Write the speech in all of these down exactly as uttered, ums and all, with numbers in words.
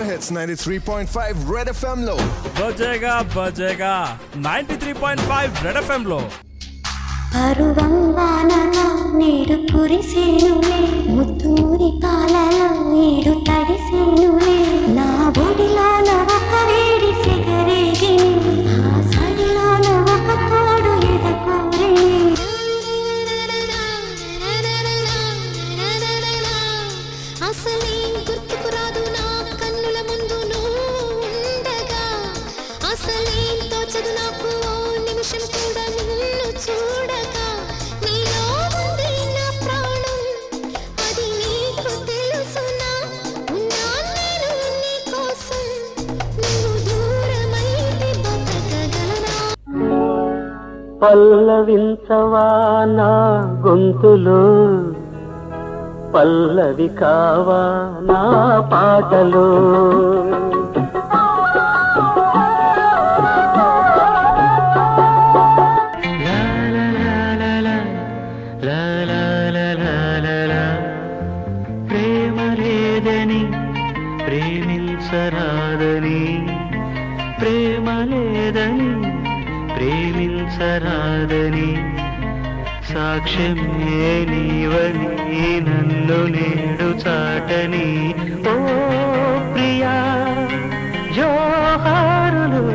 Super hits ninety-three point five red FM लो बजेगा बजेगा ninety-three point five red FM लो పరువంగానలో నేడు కురిసేనులే ముత్తూరి పాలలో నేడు తడిసేనులే నా బొడిలోన ఒక వేడి సిగరేగిని ఆ సడిలోన ఒక తోడు ఎదకోరిని అసలేం గుర్తుకు రాదు నా కన్నుల ముందు నువ్వు ఉండగా అసలేం తోచదు నాకు ఓ నిమిషం కూడా నిన్ను చూడగా నీలో ఉంది నా ప్రాణం అది నీకు తెలుసునా ఉన్నా నేను నీ కోసం నువ్వు దూరమైతే బతకగలనా పల్లవించవా నా గొంతులో పల్లవి కావా నా పాటలో ప్రేమ లేదని ప్రేమించరాదని ప్రేమ లేదని ప్రేమించరాదని సాక్ష్యమే నీవని నన్ను నేడు చాటని ఓ ప్రియా జోహారులు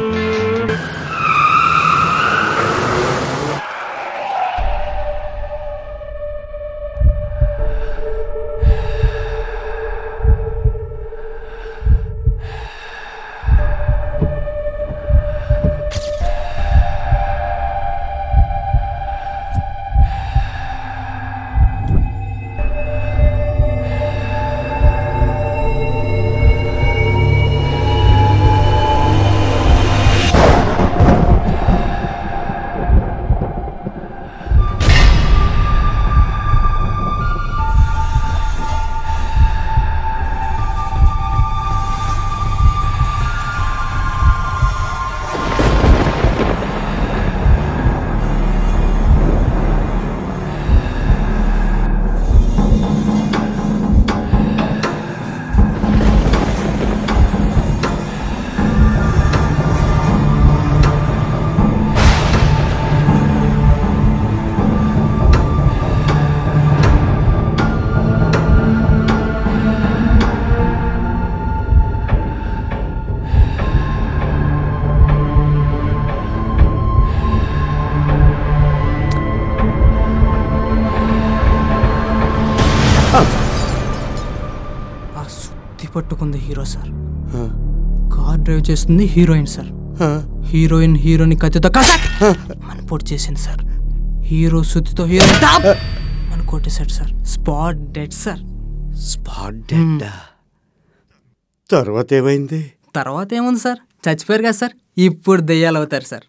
పట్టుకుంది హీరో సార్, కార్ డ్రైవ్ చేస్తుంది హీరోయిన్ సార్. హీరోయిన్ హీరోని కత్తితో మన పొడి చేసింది సార్. హీరో సుత్తితో హీరోయిన్ మన కొట్టేశాడు sir. Spot dead sir. Spot dead. తర్వాత ఏమైంది? తర్వాత ఏముంది సార్, చచ్చిపోయారు కదా సార్. ఇప్పుడు దెయ్యాలు అవుతారు సార్.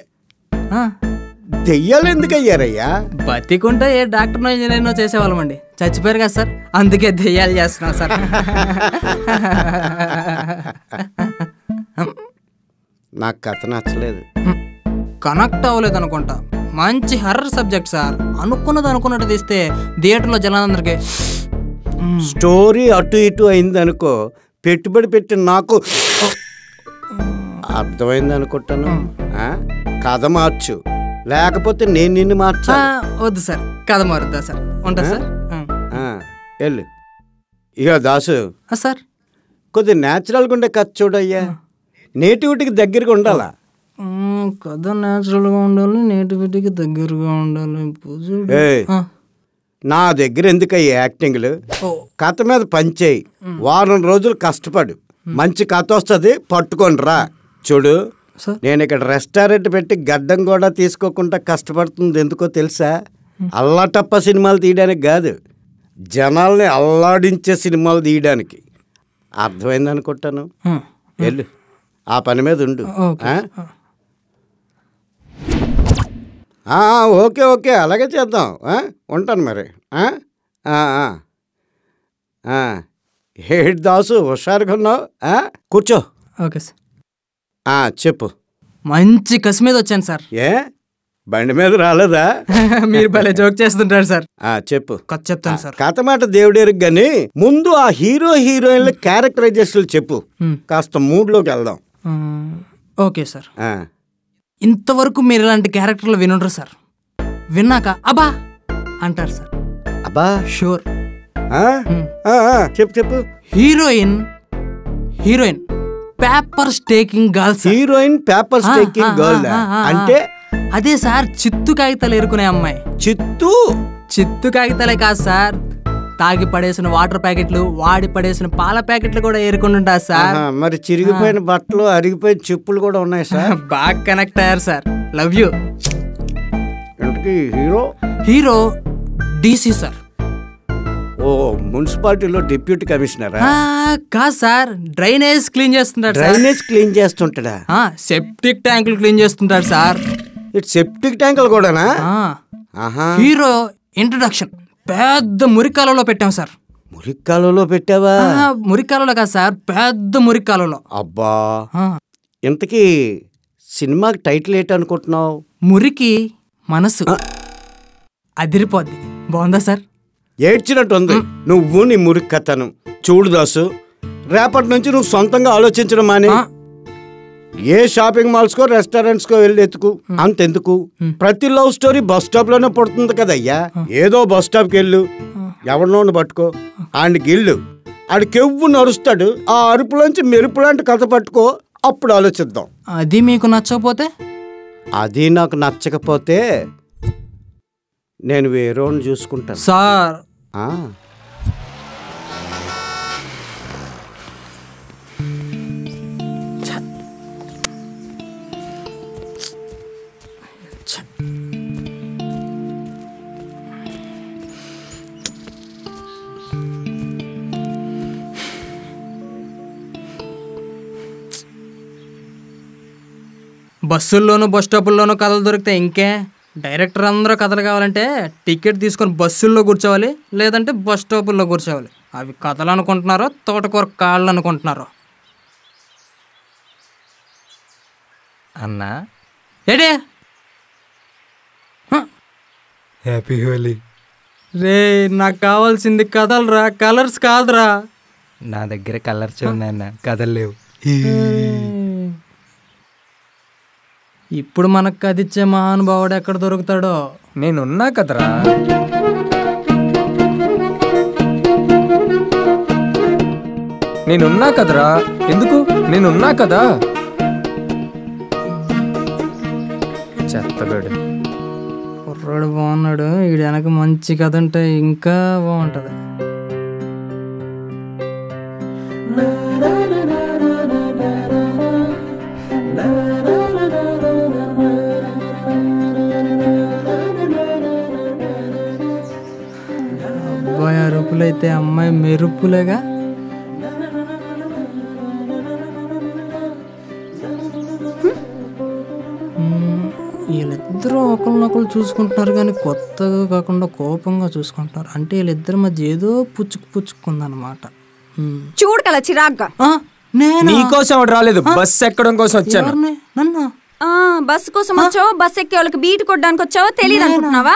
దెయ్యాలు ఎందుకు అయ్యారయ్యా? బతికుంటే ఏ డాక్టర్నో ఇంజనీర్నో చేసేవాళ్ళమండి. చచ్చిపోయారు కదా సార్, అందుకే దెయ్యాలు చేస్తున్నాం సార్. నాకు కథ నచ్చలేదు. కనెక్ట్ అవ్వలేదు అనుకుంటా. మంచి హర్రర్ సబ్జెక్ట్ సార్. అనుకున్నది అనుకున్నట్టు తీస్తే థియేటర్లో జనాలందరికీ స్టోరీ అటు ఇటు అయింది అనుకో, పెట్టుబడి పెట్టి నాకు అర్థమైంది అనుకుంటాను. కథ మార్చు, లేకపోతే నేను నిన్ను మార్చా. వద్దు సార్, కథ మారుద్దా సార్. ఉంటా సార్. వెళ్ళు. ఇక దాసు సార్, కొద్దిగా న్యాచురల్గా ఉండే కథ చూడయ్యా. నేటివిటీకి దగ్గరగా ఉండాలా. కథ న్యాచురల్గా ఉండాలి, నేటివిటీకి దగ్గరగా ఉండాలి. నా దగ్గర ఎందుకయ్యా యాక్టింగ్లు? కథ మీద పనిచేయి, వారం రోజులు కష్టపడు, మంచి కథ వస్తుంది, పట్టుకొని రా. చూడు, నేను ఇక్కడ రెస్టారెంట్ పెట్టి గడ్డం కూడా తీసుకోకుండా కష్టపడుతుంది ఎందుకో తెలుసా? అల్లాటప్ప సినిమాలు తీయడానికి కాదు, జనాల్ని అల్లాడించే సినిమాలు తీయడానికి. అర్థమైంది అనుకుంటాను. వెళ్ళు, ఆ పని మీద ఉండు. ఓకే ఓకే అలాగే చేద్దాం. ఉంటాను మరి. ఏడు దాసు, హుషారుగా ఉన్నావు. కూర్చో. Okay sir. చెప్పు. మంచి కసి మీద వచ్చాను సార్. ఏ బండి మీద రాలేదా? మీరు భలే జోక్ చేస్తుంటారు సార్. చెప్పు. కథ చెప్తాను సార్. కథ మాట దేవుడేరు గాని ముందు ఆ హీరో హీరోయిన్ల క్యారెక్టరైజేషన్ చెప్పు, కాస్త మూడ్ లోకి వెళ్దాం. Okay sir. ఇంతవరకు మీరు ఇలాంటి క్యారెక్టర్లు వినుండ్రు సార్. విన్నాక అబ్బా అంటారు సార్. అబ్బా షూర్. చెప్పు చెప్పు. Heroine heroine paper stacking girl. Heroine paper stacking girl అంటే అదే సార్, చిత్తు కాగితాలు ఎరుకునే అమ్మాయి. చిత్తు చిత్తు కాగితాలే కాదు సార్, తాగి పడేసిన వాటర్ ప్యాకెట్లు, వాడి పడేసిన పాల ప్యాకెట్లు కూడా ఏరుకుంటుంటా సార్. మరి చిరిగిపోయిన బట్టలు, అరిగిపోయిన చెప్పులు కూడా ఉన్నాయి సార్. బాగా కనెక్ట్ అయ్యారు sir. Love you. Hero hero DC sir. ఓ మున్సిపాలిటీలో డిప్యూటీ కమిషనర్? కాదు సార్, డ్రైనేజ్ క్లీన్ చేస్తుంటాడు. డ్రైనేజ్ క్లీన్ చేస్తుంటాడా? సెప్టిక్ ట్యాంకులు క్లీన్ చేస్తుంటాడు సార్. ఇటు సెప్టిక్ ట్యాంకులు కూడానా? హీరో ఇంట్రడక్షన్ పెద్ద మురికాలలో పెట్టాం సార్. మురికాలలో పెట్టావా? మురికాలలో కాదు సార్, పెద్ద మురికాలలో. అబ్బా, ఇంతకీ సినిమాకి టైటిల్ ఏంటి అనుకుంటున్నావు? మురికి మనసు. అదిరిపోద్ది. బాగుందా సార్? ఏడ్చినట్టుంది. నువ్వు నీ మురికి కథను చూడు దాసు, రేపటి నుంచి నువ్వు సొంతంగా ఆలోచించడం మాని. ఏ షాపింగ్ మాల్స్ కో రెస్టారెంట్స్ కో వెళ్ళి ఎత్తుకు, అంతెందుకు ప్రతి లవ్ స్టోరీ బస్ స్టాప్ లోనే పడుతుంది కదయ్యా. ఏదో బస్ స్టాప్ కి వెళ్ళు, ఎవరినో పట్టుకో, ఆడికి గిల్లు, ఆడికి ఎవ్వు నరుస్తాడు, ఆ అరుపులోంచి మెరుపు లాంటి కథ పట్టుకో, అప్పుడు ఆలోచిద్దాం. అది మీకు నచ్చకపోతే? అది నాకు నచ్చకపోతే నేను వేరేవాడిని చూసుకుంటాను సార్. బస్సుల్లోనూ బస్ స్టాపుల్లోనూ కథలు దొరికితే ఇంకే. డైరెక్టర్ అందరూ కథలు కావాలంటే టికెట్ తీసుకొని బస్సుల్లో కూర్చోవాలి, లేదంటే బస్ స్టాపుల్లో కూర్చోవాలి. అవి కథలు అనుకుంటున్నారో తోటకూర కాళ్ళు అనుకుంటున్నారో. అన్నా ఏడే హ్యాపీ హోలీ. రే, నాకు కావాల్సింది కథలు రా, కలర్స్ కాదురా. నా దగ్గర కలర్స్ ఉన్నాయన్న, కథలు లేవు. ఇప్పుడు మనకు కదిచ్చే మహానుభావుడు ఎక్కడ దొరుకుతాడో. నేనున్నా కదరా. నేనున్నా కదరా. ఎందుకు? నేనున్నా కదా. చెత్తగాడు కుర్రాడు బాగున్నాడు, వీడు వెనక మంచి కథ ఉంటే ఇంకా బాగుంటది. అబ్బాయి అరుపులైతే అమ్మాయి మెరుపులేగా. వీళ్ళిద్దరూ ఒకరినొకరు చూసుకుంటున్నారు కానీ కొత్తగా కాకుండా కోపంగా చూసుకుంటున్నారు. అంటే వీళ్ళిద్దరి మధ్య ఏదో పుచ్చుకు పుచ్చుకుందనమాట. చూడు కల చిరాగ్గా. నీకోసం ఒకటి రాలేదు, బస్ ఎక్కడం కోసం వచ్చాను. నన్ను బస్సు కోసం వచ్చావో, బస్ ఎక్కే వాళ్ళకి బీట్ కొట్టడానికి వచ్చావో తెలియదు అనుకుంటున్నావా?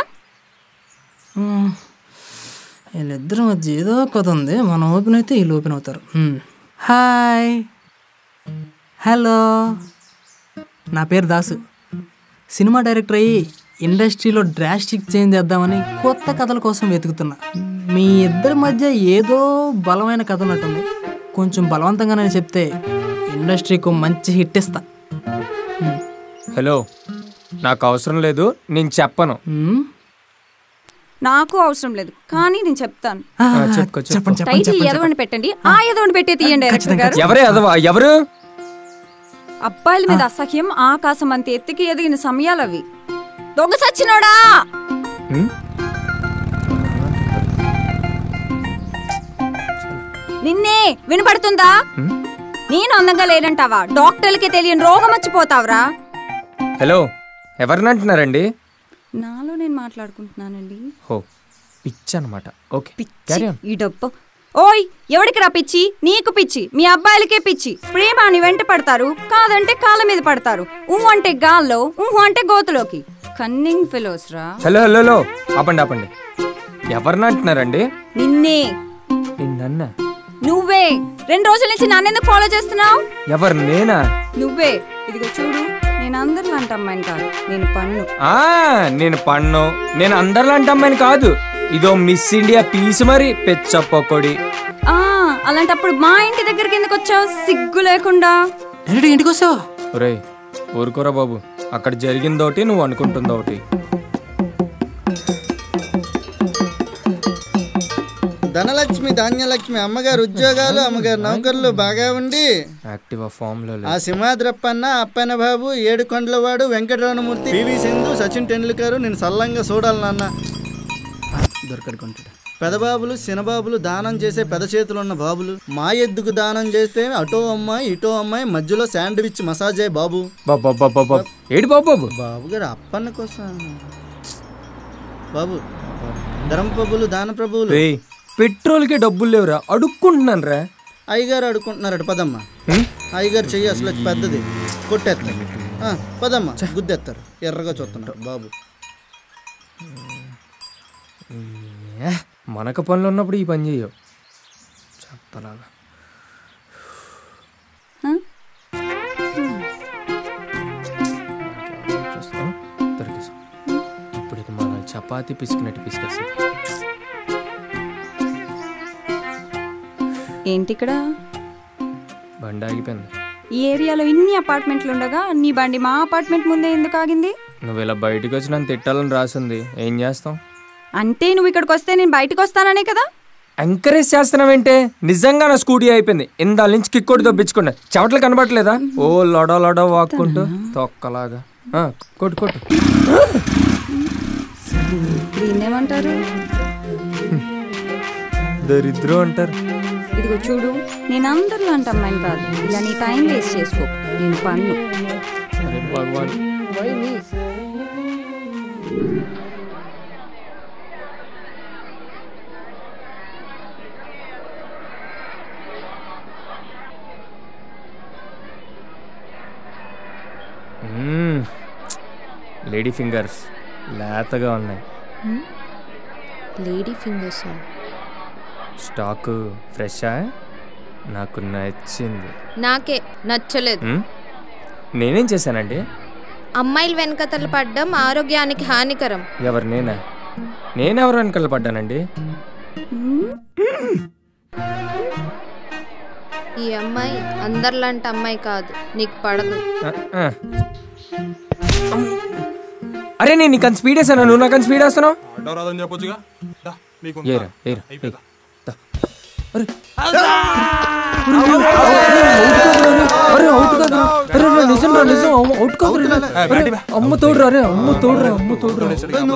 వీళ్ళిద్దరి మధ్య ఏదో కథ ఉంది. మనం ఓపెన్ అయితే వీళ్ళు ఓపెన్ అవుతారు. హాయ్, హలో, నా పేరు దాసు. సినిమా డైరెక్టర్ అయ్యి ఇండస్ట్రీలో డ్రాస్టిక్ చేంజ్ చేద్దామని కొత్త కథల కోసం వెతుకుతున్నా. మీ ఇద్దరి మధ్య ఏదో బలమైన కథ ఉన్నట్టుంది. కొంచెం బలవంతంగా నేను చెప్తే ఇండస్ట్రీకి మంచి హిట్ ఇస్తా. హలో, నాకు అవసరం లేదు, నేను చెప్పను. నాకు అవసరం లేదు, కానీ నేను చెప్తాను. చెప్పండి. టైటిల్ ఎదవని పెట్టండి, ఆ ఎదవని పెట్టే తీయండి డైరెక్టర్ గారు. ఎవరే ఎదవా? ఎవరు? అబ్బాయిల మీద అసహ్యం ఆకాశం అంత ఎత్తుకి ఎదిగిన సమయాలవి. దొంగ సచ్చినోడా! నిన్నే వినపడుతుందా? నేను అందంగా లేనంటావా? డాక్టర్లకి తెలియని రోగం వచ్చిపోతావరా? హలో, ఎవరిని అంటున్నారండి? నాలో నేను మాట్లాడుకుంటున్నానండి. హో, పిచ్చి అనమాట. ఓకే, పిచ్చి ఈ డబ్బు. ఓయ్, ఎవడికి రా పిచ్చి? నీకు పిచ్చి, మీ అబ్బాయిలకే పిచ్చి. ప్రేమ అని వెంట పడతారు, కాదంటే కాళ్ళ మీద పడతారు. ఊహు అంటే గాల్లో, ఊహు అంటే గోతులోకి. కన్నింగ్ ఫెలోస్ రా. హలో హలో హలో ఆపండి ఆపండి. ఎవరిని అంటున్నారండి? నిన్నే. నిన్న నువ్వే. రెండు రోజుల నుంచి నన్నెందుకు ఫాలో చేస్తున్నావు? ఎవరు? నేనా? నువ్వే. ఇదిగో చూడు, నేను అందరిలాంటి అమ్మాయిని కాదు, నేను పన్ను. ఆ నేను పన్ను. నేను అందరిలాంటి అమ్మాయిని కాదు. ఇదో మిస్ ఇండియా పీస్ మరి పెచ్చప్పొక్కడి. ఆ అలాంటప్పుడు మా ఇంటి దగ్గరికి ఎందుకు వచ్చావు సిగ్గు లేకుండా? డైరెక్ట్ ఇంటికి వస్తావా? ఒరేయ్ ఊరుకోరా బాబు, అక్కడ జరిగిందోటి నువ్వు అనుకుంటుందోటి. ధనలక్ష్మి ధాన్యలక్ష్మి అమ్మగారు ఉద్యోగాలు అమ్మగారు నౌకర్లు బాగా ఉండి యాక్టివ్ ఫామ్ లో ఆ సింహాద్రప్పన్న అప్పన్న బాబు ఏడు కొండలవాడు వెంకటరమణమూర్తి పివి సింధు సచిన్ టెండూల్కర్ నేను సల్లంగా చూడాలి నాన్న. దొరకడుకుంటాడు. పెదబాబులు సినబాబులు దానం చేసే పెద చేతులు ఉన్న బాబులు మా ఎద్దుకు దానం చేస్తే అటో అమ్మాయి ఇటో అమ్మాయి మధ్యలో శాండ్విచ్ మసాజే బాబు. ఏడు బాబు బాబు బాబు గారు అప్పన్న కోసం బాబు. ధర్మప్రభులు దాన ప్రభువులు. పెట్రోల్ కి డబ్బులు లేవురా, అడుక్కుంటున్నాను రా. అయ్యగారు అడుక్కుంటున్నారట పదమ్మా. అయ్యగారు చెయ్యి అసలు పెద్దది కొట్టేస్తారు. పదమ్మా గుద్దెత్తారు. ఎర్రగా చూస్తున్నారు బాబు. మనకు పనులు ఉన్నప్పుడు ఈ పని చెయ్యవు చెత్తలాగా. ఇప్పుడు ఇది మన చపాతి పిసికినట్టు పిసికేస్తుంది. ఏంటి ఇక్కడ? బండి ఆగిపోయింది. ఈ ఏరియాలో ఇన్ని అపార్ట్మెంట్లు ఉండగా నీ బండి మా అపార్ట్మెంట్ ముందే ఎందుకు ఆగింది? నువ్వు ఇలా బయటకు వచ్చి నన్ను తిట్టాలని రాసింది, ఏం చేస్తాం? అంటే నువ్వు ఇక్కడికి వస్తే నేను బయటకు వస్తాననే కదా? ఎంకరేజ్ చేస్తున్నావేంటే? నిజంగా నా స్కూటీ అయిపోయింది. ఇందాల నుంచి కిక్ కొట్టి దొబ్బించుకున్నా. చెవట్లు కనబడలేదా? ఓ లొడ లొడ వాక్కుంటూ తొక్కలాగా. కొట్టు కొట్టు. దీన్నేమంటారు? దరిద్రం అంటారు. ఇదిగో చూడు, నేను అందరిలో అంట అమ్మాయిని కాదు. ఇలా నీ టైం వేస్ట్ చేసుకో, నేను పన్ను. అరే భగవాన్. లేడీ ఫింగర్స్ లేతగా ఉన్నాయి. లేడీ ఫింగర్స్ స్టాక్ ఫ్రెషా? నాకు నచ్చింది. నాకే నచ్చలేదు. నేనేం చేశానండి? అమ్మాయిలు వెనకతలు పడ్డం ఆరోగ్యానికి హానికరం. ఎవరు? నేనా? నేనెవరు వెనకలు పడ్డానండి? ఈ అమ్మాయి అందరిలాంటి అమ్మాయి కాదు, నీకు పడదు. అరే నేను నీకు స్పీడ్ వేసాను, నువ్వు నాకు స్పీడ్ వేస్తున్నావు. అమ్మ తోడురా, అరే అమ్మ తోడురా, అమ్మ తోడురా.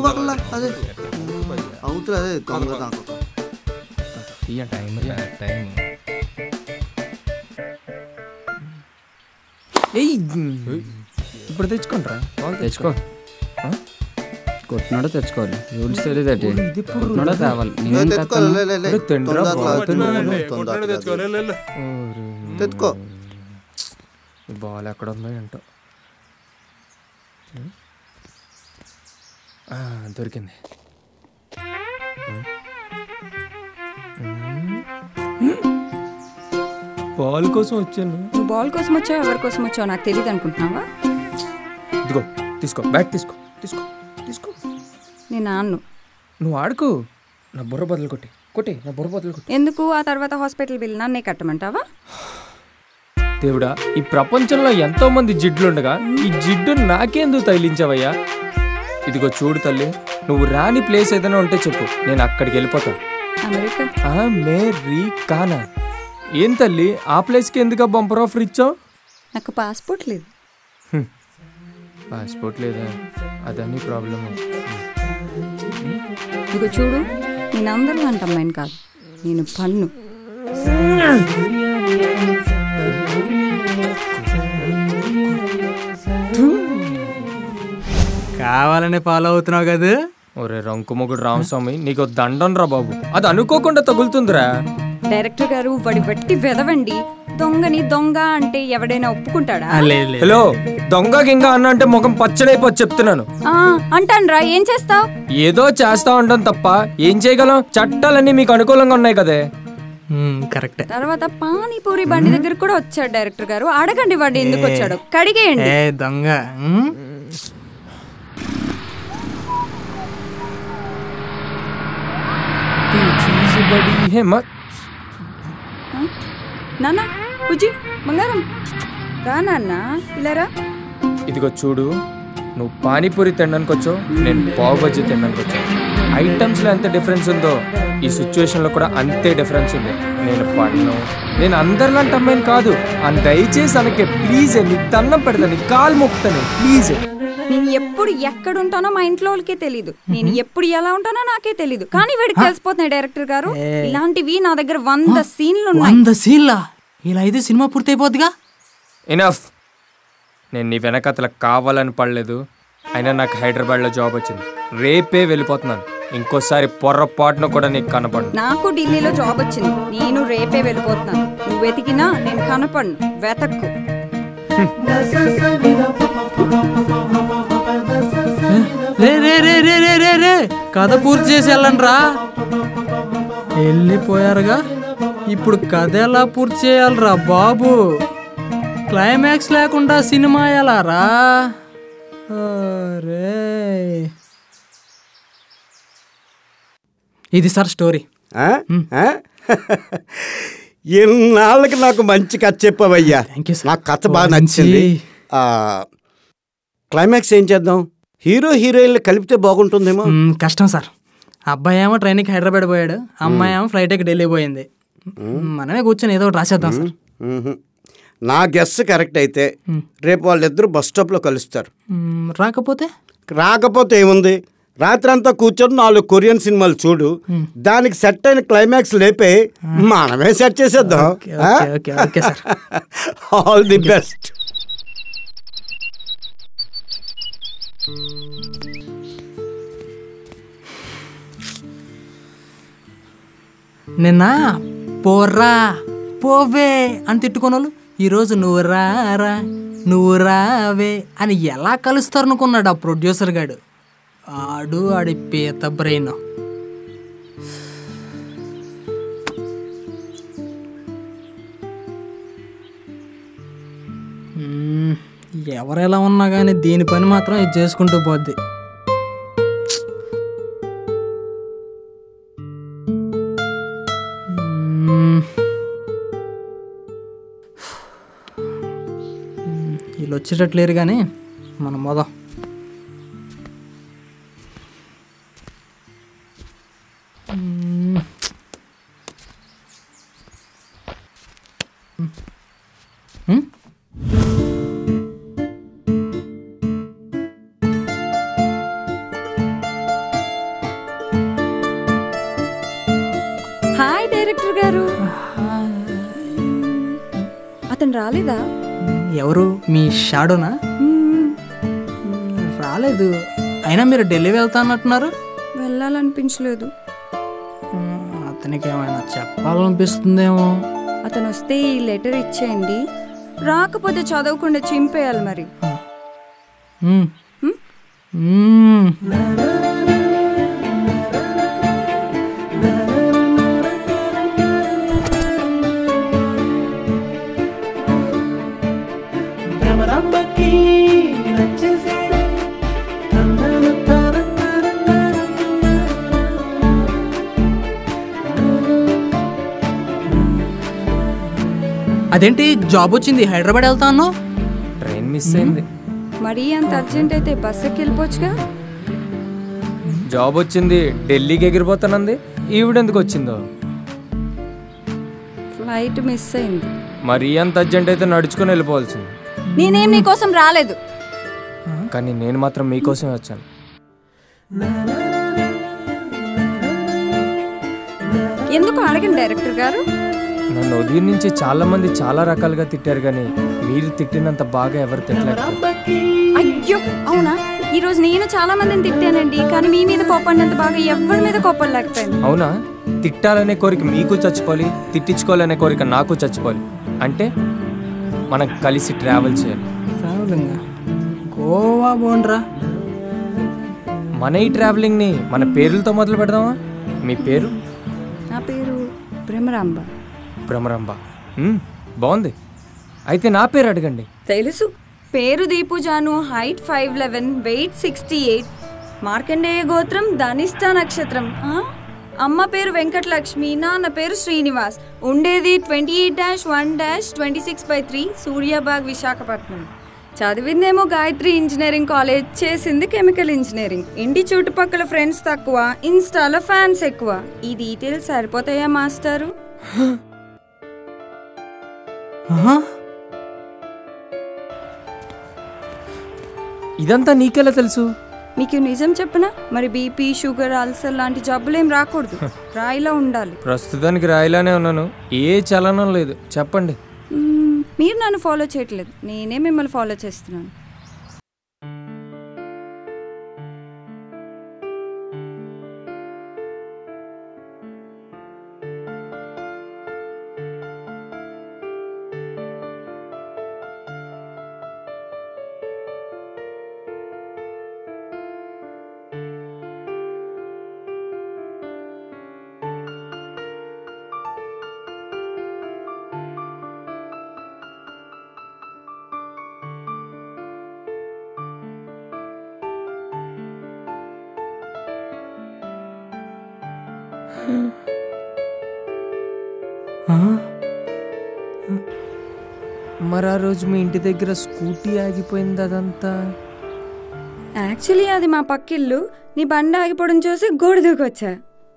ఇప్పుడు తెచ్చుకుంటారా? తెచ్చుకో. కొట్టినాడో తెచ్చుకోవాలి. రూల్స్ తెలియదటి. కొట్టినాడో తేవాలి. బాల్ ఎక్కడ ఉందో ఏంటో. దొరికింది. బాల్ కోసం వచ్చాను. నువ్వు బాల్ కోసం వచ్చావు, ఎవరి కోసం వచ్చావు నాకు తెలియదు అనుకుంటున్నావా? ఇదిగో తీసుకో, బ్యాట్ తీసుకో, తీసుకో తీసుకో. నేను ఆన్ను. నువ్వు ఆడుకో. నా బుర్ర బదులు కొట్టి కొట్టి నా బుర్ర బదులు కొట్టి. ఎందుకు? ఆ తర్వాత హాస్పిటల్ బిల్ నన్నే కట్టమంటావా? దేవుడా, ఈ ప్రపంచంలో ఎంతో మంది జిడ్లుండగా ఈ జిడ్డు నాకేందుకు తగిలించావయ్యా? ఇదిగో చూడు తల్లి, నువ్వు రాని ప్లేస్ ఏదైనా ఉంటే చెప్పు, నేను అక్కడికి వెళ్ళిపోతాను. అమెరికా? అమెరికానా? ఏం తల్లి, ఆ ప్లేస్కి ఎందుకు బంపర్ ఆఫర్ ఇచ్చావు? నాకు పాస్పోర్ట్ లేదు. పాస్పోర్ట్ లేదా? అదని ప్రాబ్లమ్. ఇదిగో చూడు, నేను అందరూ అంట అమ్మాయిని కాదు, నేను పన్ను. కావాలనే ఫాలో అవుతున్నావు కదా? ఒరే రంకుమొగుడు రామస్వామి, నీకు దండం రా బాబు, అది అనుకోకుండా తగులుతుందిరా. డైరెక్టర్ గారు వాడి బట్టి వెదవండి, దొంగని దొంగ అంటే ఎవడైనా ఒప్పుకుంటాడా? హలో దొంగ గింగ అన్న అంటే ముఖం పచ్చడైపోయి చెప్తున్నాను. అంటాన్రా, ఏం చేస్తావు? ఏదో చేస్తా ఉంటాం తప్ప ఏం చేయగలం? చట్టాలన్నీ మీకు అనుకూలంగా ఉన్నాయి కదే. కరెక్ట్. తర్వాత పానీపూరి బండి దగ్గర కూడా వచ్చాడు డైరెక్టర్ గారు. అడగండి వాడు ఎందుకు వచ్చాడు, కడిగేయండి. దొంగ నాన్న బుజ్జి బంగారం రా నాన్న, ఇలా రా. ఇదిగో చూడు, నువ్వు పానీపూరి తినడానికి వచ్చావు, నేను పావు బజ్జీ తినడానికి వచ్చావు. ఐటమ్స్ లో ఎంత డిఫరెన్స్ ఉందో ఈ సిచ్యువేషన్ లో కూడా అంతే డిఫరెన్స్ ఉంది. నేను పన్ను నేను అందరిలాంటి అమ్మాయిని కాదు. అని దయచేసి అనకే ప్లీజ్. నీకు దండం పెడతాను, నీకు కాలు మొక్కుతాను ప్లీజ్. నేను ఎప్పుడు ఎక్కడ ఉంటానో మా ఇంట్లో వాళ్ళకే తెలీదు, నేను ఎప్పుడు ఎలా ఉంటానో నాకే తెలీదు. కానీ వీడికి తెలిసిపోతున్నాయి డైరెక్టర్ గారు. ఇలాంటివి నా దగ్గర వంద సీన్లు ఉన్నాయి. వంద సీన్లా? ఇలా అయితే సినిమా పూర్తి అయిపోద్దిగా. ఇనఫ్. నేను నీ వెనకతల కావాలని పడలేదు. అయినా నాకు హైదరాబాద్లో జాబ్ వచ్చింది, రేపే వెళ్ళిపోతున్నాను. ఇంకోసారి పొర్రపాటున కూడా నీకు కనపడను. నాకు ఢిల్లీలో జాబ్ వచ్చింది, నేను రేపే వెళ్ళిపోతున్నాను. నువ్వు వెతికినా నేను కనపడను, వెతక్కు. రే రే రే రే రే రే రే కథ పూర్తి చేసి వెళ్ళండి రా. వెళ్ళిపోయారుగా, ఇప్పుడు కథ ఎలా పూర్తి చేయాలరా బాబు? క్లైమాక్స్ లేకుండా సినిమా ఎలా రా? ఇది సార్ స్టోరీ. ఎన్నాళ్ళకి నాకు మంచి కథ చెప్పావయ్యా. నాకు కథ బాగా నచ్చింది. క్లైమాక్స్ ఏం చేద్దాం? హీరో హీరోయిన్లు కలిపితే బాగుంటుందేమో. కష్టం సార్. అబ్బాయి ఏమో ట్రైన్కి హైదరాబాద్ పోయాడు, అమ్మాయి ఏమో ఫ్లైట్ ఎక్కి ఢిల్లీ పోయింది. మనమే కూర్చొని ఏదో ఒకటి రాసేద్దాం సార్. నా గెస్ కరెక్ట్ అయితే రేపు వాళ్ళిద్దరు బస్ స్టాప్లో కలుస్తారు. రాకపోతే రాకపోతే ఏముంది, రాత్రంతా కూర్చొని నాలుగు కొరియన్ సినిమాలు చూడు, దానికి సెట్ అయిన క్లైమాక్స్ లేపే మనమే సెట్ చేసేద్దాం. All the best. నిన్న పోర్రా పోవే అని తిట్టుకున్న వాళ్ళు ఈరోజు నువ్వు రారా నువ్వు రావే అని ఎలా కలుస్తారు అనుకున్నాడు ఆ ప్రొడ్యూసర్ గాడు. ఆడు ఆడి పీత బ్రెయిన్. ఎవరెలా ఉన్నా కానీ దీని పని మాత్రం ఇది చేసుకుంటూ పోద్ది. వీళ్ళు వచ్చేటట్లేరు కానీ మనం మొదం. హాయ్ డైరెక్టర్ గారు. అతను రాలేదా? ఎవరు? మీ షాడోనా? రాలేదు. అయినా మీరు ఢిల్లీ వెళ్తా అన్నట్టున్నారు. వెళ్ళాలనిపించలేదు. అతనికి ఏమైనా చెప్పాలనిపిస్తుందేమో. అతను వస్తే ఈ లెటర్ ఇచ్చేయండి, రాకపోతే చదవకుండా చింపేయాలి మరి. అదేంటి జాబ్ వచ్చింది హైదరాబాద్ వెళ్తా అన్నావు? ట్రైన్ మిస్ అయింది. మరీ అంత అర్జెంట్ అయితే బస్సుకి వెళ్ళిపోవచ్చుగా. జాబ్ వచ్చింది, ఢిల్లీకి ఎగిరిపోతానంది. ఈవిడెందుకు వచ్చిందో? ఫ్లైట్ మిస్ అయింది. మరీ అంత అర్జెంట్ అయితే నడుచుకొని వెళ్ళిపోవాల్సింది. నేనేం నీకోసం రాలేదు, కానీ నేను మాత్రం మీకోసమే వచ్చాను. ఎందుకు అడగండి డైరెక్టర్ గారు. నన్ను ఉదయం నుంచి చాలా మంది చాలా రకాలుగా తిట్టారు, కానీ మీరు తిట్టినంత బాగా ఎవరు తిట్టలేదు. అయ్యో అవునా? ఈ రోజు నేను చాలా మందిని తిట్టానండి, కానీ మీ మీద కోపడినంత బాగా ఎవరి మీద కోపం లేకపోయింది. అవునా? తిట్టాలనే కోరిక మీకు చచ్చిపోవాలి, తిట్టించుకోవాలనే కోరిక నాకు చచ్చిపోవాలి. అంటే మనం కలిసి ట్రావెల్ చేయాలి. ట్రావెలింగ్ గోవా బోండ్రా. మన ఈ ట్రావెలింగ్ని మన పేర్లతో మొదలు పెడదామా? మీ పేరు? నా పేరు భ్రమరాంబ. భ్రమరాంబ బాగుంది. అయితే నా పేరు అడగండి. తెలుసు. పేరు దీపుజాను, height five eleven, weight sixty eight, Markandeya గోత్రం, ధనిష్ట నక్షత్రం. అమ్మ పేరు వెంకటలక్ష్మి, నాన్న పేరు శ్రీనివాస్. ఉండేది twenty eight dash one dash twenty six by three Suryabagh, Visakhapatnam. చదివిందేమో గాయత్రి ఇంజనీరింగ్ కాలేజ్, చేసింది కెమికల్ ఇంజనీరింగ్. ఇంటి చుట్టుపక్కల ఫ్రెండ్స్ తక్కువ, ఇన్స్టాలో ఫ్యాన్స్ ఎక్కువ. ఈ డీటెయిల్స్ సరిపోతాయా మాస్టారు? ఇదంతా నీకెలా తెలుసు? మీకు నిజం చెప్పనా? మరి బీపీ, షుగర్, అల్సర్ లాంటి జబ్బులేం రాకూడదు, రాయిలా ఉండాలి. ప్రస్తుతానికి రాయిలానే ఉన్నాను, ఏ చలనం లేదు. చెప్పండి. మీరు నన్ను ఫాలో చేయట్లేదు, నేనే మిమ్మల్ని ఫాలో చేస్తున్నాను. మరి ఆ రోజు మీ ఇంటి దగ్గర స్కూటీ ఆగిపోయింది, అదంతా యాక్చువల్లీ అది మా పక్కిల్లు. నీ బండి ఆగిపోవడం చూసి గోడ దూకొచ్చా.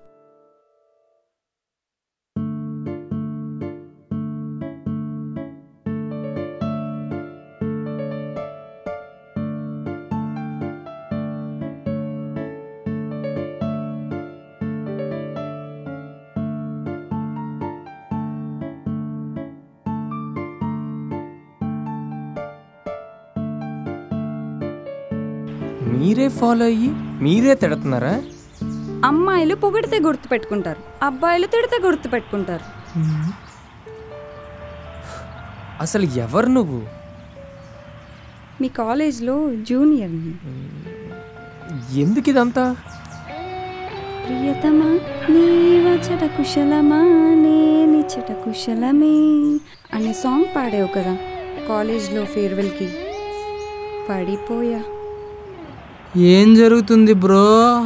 మీరే ఫాలో అయ్యి మీరే తిడుతున్నారా? అమ్మాయిలు పొగిడితే గుర్తు పెట్టుకుంటారు, అబ్బాయిలు తిడితే గుర్తు పెట్టుకుంటారు. అసలు ఎవరు నువ్వు? మీ కాలేజ్లో జూనియర్ని. ఎందుకు ఇదంతా? ప్రియతమా నీవచట కుశలమా నేనిచట కుశలమే అనే సాంగ్ పాడావు కదా కాలేజ్లో ఫేర్వెల్కి. పడిపోయా. ఏం జరుగుతుంది బ్రో?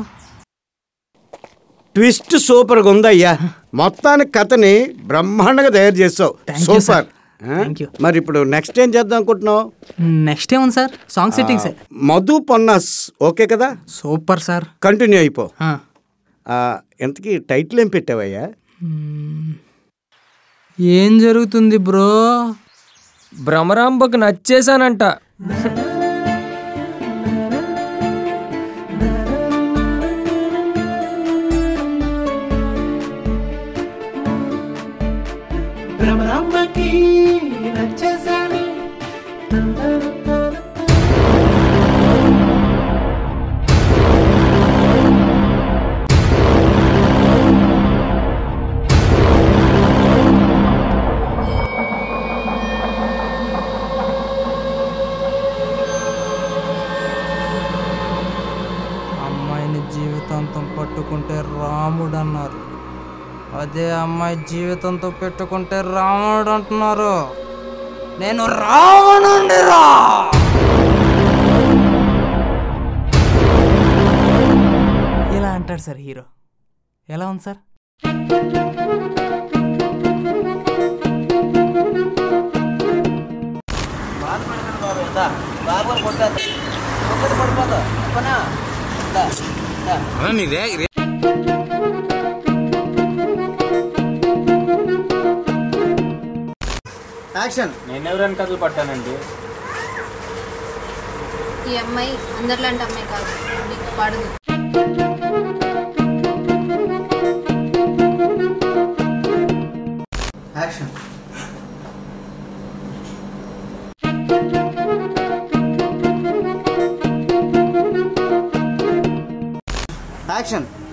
ట్విస్ట్ సూపర్గా ఉందయ్యా. మొత్తానికి కథని బ్రహ్మాండంగా తయారు చేస్తావు. సూపర్. మరి ఇప్పుడు నెక్స్ట్ ఏం చేద్దాం అనుకుంటున్నావు? నెక్స్ట్ ఏముంది sir? Song setting sir. Madhu పొన్నాస్ ఓకే కదా? Super sir. కంటిన్యూ అయిపో. ఎంతకీ టైటిల్ ఏం పెట్టావయ్యా? ఏం జరుగుతుంది బ్రో? భ్రమరాంబకు నచ్చేసానంట. భ్రమరాంబకి నచ్చేసాని. అమ్మాయిని జీవితాంతం పట్టుకుంటే రాముడు అన్నారు, అదే అమ్మాయి జీవితంతో పెట్టుకుంటే రావణుడు అంటున్నారు. నేను రావణుండిరా. ఇలా అంటాడు సార్ హీరో. ఎలా ఉంది సార్? యాక్షన్. నేను ఎవరైనా కథలు పట్టానండి. ఈ అమ్మాయి అందరిలాంటి అమ్మాయి కాదు, నీకు పడదు. యాక్షన్. యాక్షన్.